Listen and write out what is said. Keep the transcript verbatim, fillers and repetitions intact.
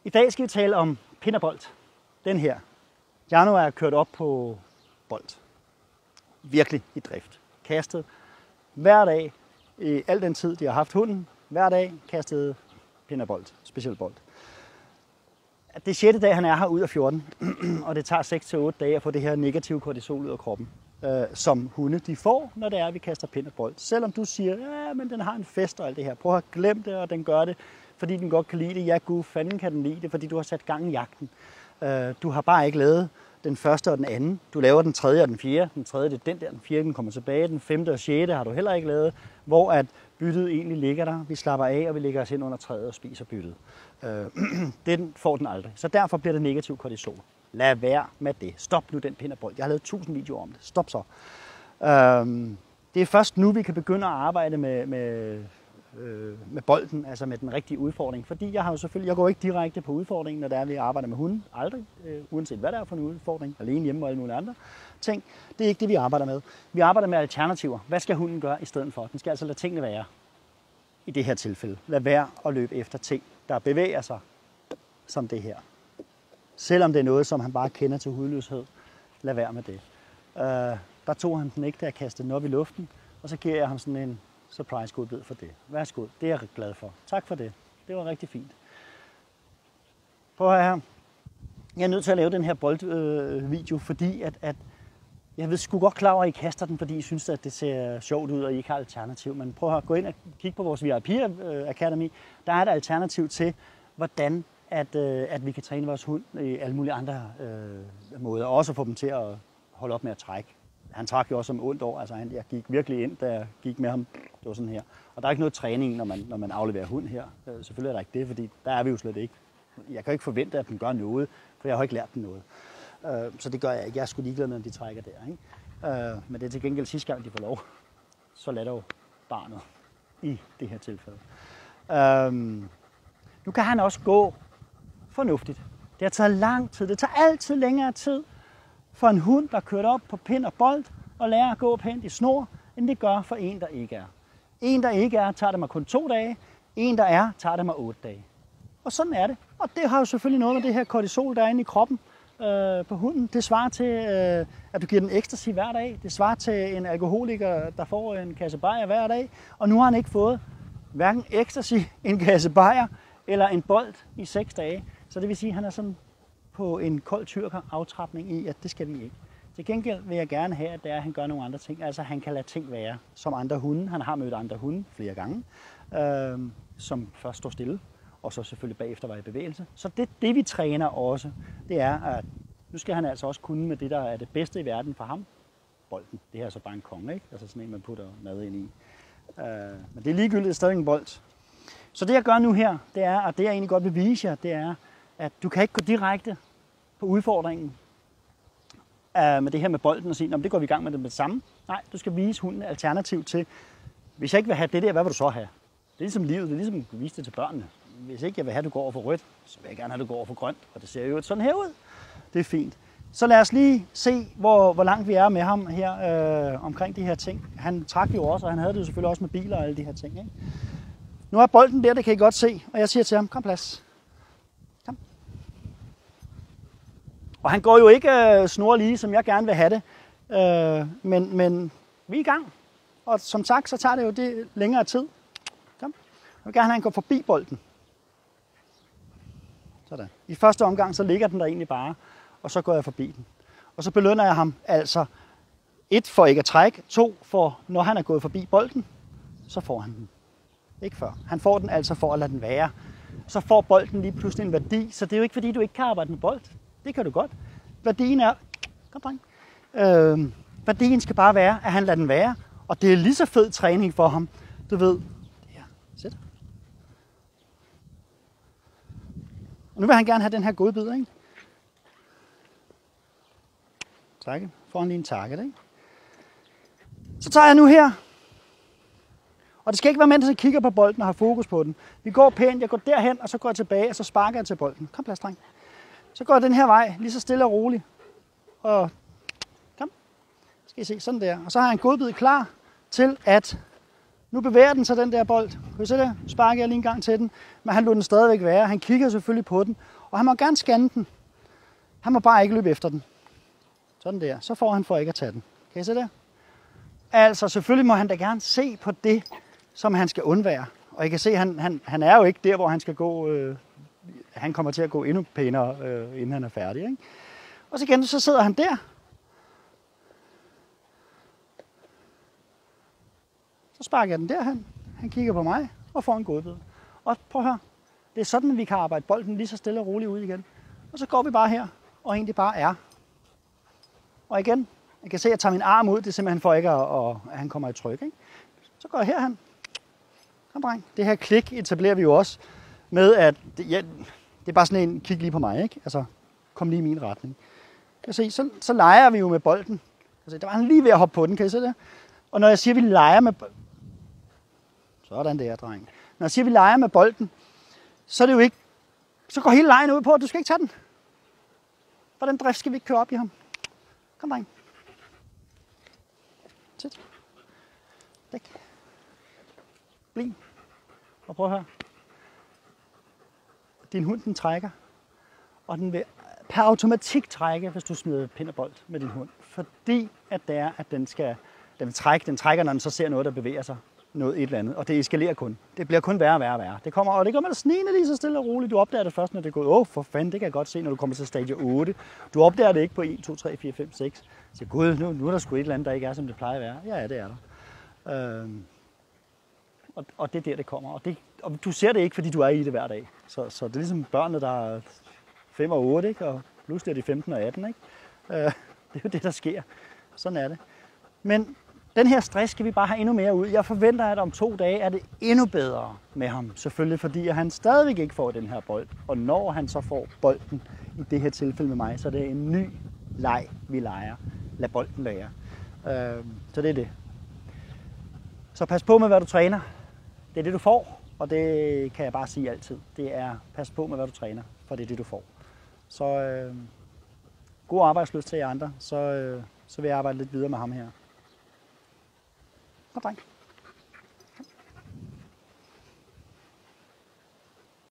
I dag skal vi tale om pind og bold. Den her. Jano er kørt op på bold. Virkelig i drift. Kastet hver dag, i al den tid, de har haft hunden, hver dag kastet pind og bold, specielt bold. Det er sjette dag, han er her ud af fjorten, og det tager seks til otte dage at få det her negative kortisol ud af kroppen, øh, som hunde de får, når det er, at vi kaster pind og bold. Selvom du siger, ja, men den har en fest og alt det her. Prøv at glemme det, og den gør det, fordi den godt kan lide det. Ja, gud, fanden kan den lide det, fordi du har sat gang i jagten. Øh, du har bare ikke lavet den første og den anden. Du laver den tredje og den fjerde. Den tredje, det er den der, den fjerde, den kommer tilbage. Den femte og sjette har du heller ikke lavet, hvor at byttet egentlig ligger der. Vi slapper af, og vi lægger os ind under træet og spiser byttet. Øh, den får den aldrig. Så derfor bliver det negativ kortisol. Lad være med det. Stop nu den pind og bold. Jeg har lavet tusind videoer om det. Stop så. Øh, det er først nu, vi kan begynde at arbejde med, med, øh, med bolden, altså med den rigtige udfordring. Fordi jeg har jo selvfølgelig, jeg går ikke direkte på udfordringen, når det er, vi arbejder med hunden. Aldrig. Øh, uanset hvad der er for en udfordring. Alene hjemme og alle mulige andre ting. Det er ikke det, vi arbejder med. Vi arbejder med alternativer. Hvad skal hunden gøre i stedet for? Den skal altså lade tingene være. I det her tilfælde. Lad være at løbe efter ting, der bevæger sig som det her. Selvom det er noget, som han bare kender til hudløshed, lad være med det. Uh, der tog han den ikke, da jeg kastede den op i luften, og så giver jeg ham sådan en surprise godbid for det. Værsgo, det er jeg glad for. Tak for det. Det var rigtig fint. Prøv at her. Jeg er nødt til at lave den her boldvideo, øh, fordi at, at jeg ved sgu godt klar over, at I kaster den, fordi I synes, at det ser sjovt ud, og I ikke har alternativ. Men prøv at gå ind og kigge på vores V I P Academy. Der er et alternativ til, hvordan at, at vi kan træne vores hund i alle mulige andre øh, måder. Også få dem til at holde op med at trække. Han trak jo også som ondt år. Altså, jeg gik virkelig ind, da jeg gik med ham. Det var sådan her. Og der er ikke noget træning, når man, når man afleverer hund her. Selvfølgelig er der ikke det, fordi der er vi jo slet ikke. Jeg kan ikke forvente, at den gør noget, for jeg har ikke lært den noget. Så det gør jeg ikke. Jeg er sgu ligeglad, når de trækker der. Ikke? Men det er til gengæld sidste gang, de får lov. Så lader jo barnet i det her tilfælde. Nu kan han også gå fornuftigt. Det har taget lang tid. Det tager altid længere tid for en hund, der er kørt op på pind og bold, og lærer at gå pænt i snor, end det gør for en, der ikke er. En, der ikke er, tager det mig kun to dage. En, der er, tager det mig otte dage. Og sådan er det. Og det har jo selvfølgelig noget med det her kortisol, der er inde i kroppen øh, på hunden. Det svarer til, øh, at du giver den ecstasy hver dag. Det svarer til en alkoholiker, der får en kasse bajer hver dag. Og nu har han ikke fået hverken ecstasy, en kasse bajer eller en bold i seks dage. Så det vil sige, at han er sådan på en kold tyrker aftrapning i, at det skal vi ikke. Til gengæld vil jeg gerne have, at, det er, at han gør nogle andre ting. Altså han kan lade ting være som andre hunde. Han har mødt andre hunde flere gange, øh, som først står stille. Og så selvfølgelig bagefter var i bevægelse. Så det, det vi træner også, det er, at nu skal han altså også kunne med det, der er det bedste i verden for ham. Bolden. Det her er så bare en konge, ikke? Altså sådan en, man putter mad ind i. Uh, men det er ligegyldigt, det er stadig en bold. Så det jeg gør nu her, det er, og det jeg egentlig godt vil vise jer, det er, at du kan ikke gå direkte på udfordringen uh, med det her med bolden og sige, det går vi i gang med det med det samme. Nej, du skal vise hunden et alternativ til, hvis jeg ikke vil have det der, hvad vil du så have? Det er ligesom livet, det er ligesom at vise det til børnene. Hvis ikke jeg vil have, at du går over for rødt, så vil jeg gerne have, at du går over for grønt. Og det ser jo sådan her ud. Det er fint. Så lad os lige se, hvor, hvor langt vi er med ham her øh, omkring de her ting. Han trak jo også, og han havde det jo selvfølgelig også med biler og alle de her ting. Ikke? Nu er bolden der, det kan I godt se. Og jeg siger til ham, kom plads. Kom. Og han går jo ikke øh, snor lige, som jeg gerne vil have det. Øh, men, men vi er i gang. Og som sagt, så tager det jo det længere tid. Kom. Jeg vil gerne have, at han går forbi bolden. Sådan. I første omgang, så ligger den der egentlig bare, og så går jeg forbi den. Og så belønner jeg ham altså, et for ikke at trække, to for, når han er gået forbi bolden, så får han den. Ikke før. Han får den altså for at lade den være. Så får bolden lige pludselig en værdi, så det er jo ikke fordi, du ikke kan arbejde med bold. Det kan du godt. Værdien er, kom dreng, øh, værdien skal bare være, at han lader den være, og det er lige så fed træning for ham. Du ved, ja, sæt. Og nu vil han gerne have den her godbid, ikke? Takke. Får han lige en target, ikke? Så tager jeg nu her. Og det skal ikke være, mens jeg kigger på bolden og har fokus på den. Vi går pænt, jeg går derhen, og så går jeg tilbage, og så sparker jeg til bolden. Kom plads, dreng. Så går jeg den her vej, lige så stille og roligt. Og kom. Skal I se, sådan der. Og så har jeg en godbid klar til, at Nu bevæger den sig, den der bold. Kan I se det? Sparker jeg lige en gang til den. Men han lod den stadigvæk være. Han kigger selvfølgelig på den. Og han må gerne scanne den. Han må bare ikke løbe efter den. Sådan der. Så får han for ikke at tage den. Kan I se det? Altså, selvfølgelig må han da gerne se på det, som han skal undvære. Og I kan se, at han, han, han er jo ikke der, hvor han skal gå. Øh, han kommer til at gå endnu pænere, øh, inden han er færdig. Ikke? Og så igen, så sidder han der. Så sparker jeg den derhen. Han kigger på mig og får en godbid. Og prøv at høre. Det er sådan, at vi kan arbejde bolden lige så stille og roligt ud igen. Og så går vi bare her, og egentlig bare er. Og igen, jeg kan se, at jeg tager min arm ud. Det er simpelthen for ikke, at, at han kommer i tryk. Ikke? Så går jeg herhen. Kom, dreng. Det her klik etablerer vi jo også med, at det, ja, det er bare sådan en kig lige på mig. Ikke? Altså, kom lige i min retning. Kan I se, så, så leger vi jo med bolden. Altså, der var han lige ved at hoppe på den. Kan I se det? Og når jeg siger, at vi leger med bolden, sådan der, dreng. Når jeg siger, at vi leger med bolden, så er det jo ikke, så går hele lejen ud på, at du skal ikke tage den. For den drift skal vi ikke køre op i ham. Kom, dreng. Sæt. Dæk. Bliv. Og prøv at høre. Din hund, den trækker. Og den vil per automatik trække, hvis du smider pind og bold med din hund. Fordi at det er, at den skal, den vil trække, den trækker, når den så ser noget, der bevæger sig. Noget et eller andet, og det eskalerer kun. Det bliver kun værre og værre og værre. Det kommer, og det kommer der snigende lige så stille og roligt. Du opdager det først, når det er gået. Åh, oh, for fanden, det kan jeg godt se, når du kommer til stadie otte. Du opdager det ikke på en, to, tre, fire, fem, seks. Så gud, nu, nu er der sgu et eller andet, der ikke er, som det plejer at være. Ja, ja, det er der. Øhm, og, og det er der, det kommer. Og, det, og du ser det ikke, fordi du er i det hver dag. Så, så det er ligesom børnene, der er fem og otte, ikke? Og pludselig er de femten og atten. Ikke? Øh, det er jo det, der sker. Sådan er det. Men den her stress skal vi bare have endnu mere ud. Jeg forventer, at om to dage er det endnu bedre med ham. Selvfølgelig, fordi han stadigvæk ikke får den her bold. Og når han så får bolden, i det her tilfælde med mig, så er det en ny leg, vi leger. Lad bolden være. Øh, så det er det. Så pas på med, hvad du træner. Det er det, du får. Og det kan jeg bare sige altid. Det er, pas på med, hvad du træner. For det er det, du får. Så øh, god arbejdsløst til jer andre. Så, øh, så vil jeg arbejde lidt videre med ham her. Godt, dreng.